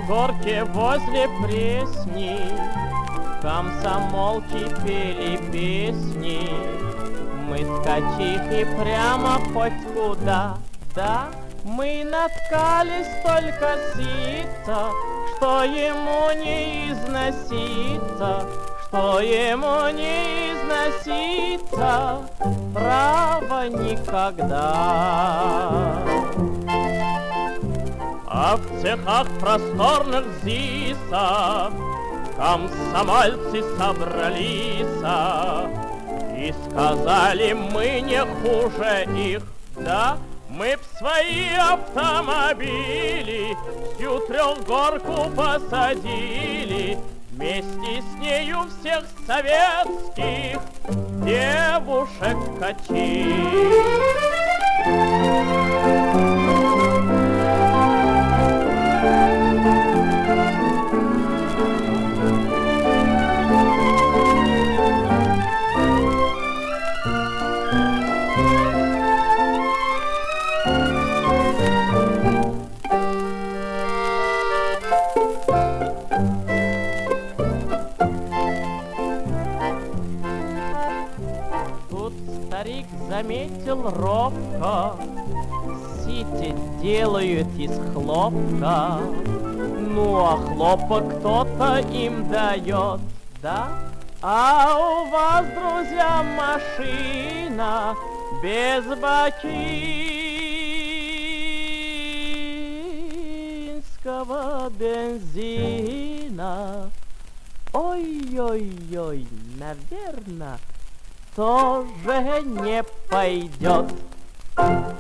горке возле Пресни комсомолки пели песни. Мы ткачихи прямо хоть куда, да, мы наткали столько сита, что ему не износиться, что ему не износиться, право никогда. А в цехах просторных ЗИСа комсомольцы собрались и сказали: мы не хуже их, да, мы б свои автомобили всю трехгорку посадили, вместе с нею всех советских девушек качили. Старик заметил робко, сити делают из хлопка. Ну, а хлопок кто-то им дает, да? А у вас, друзья, машина без бакинского бензина. Ой-ой-ой, наверно, тоже не пойдет.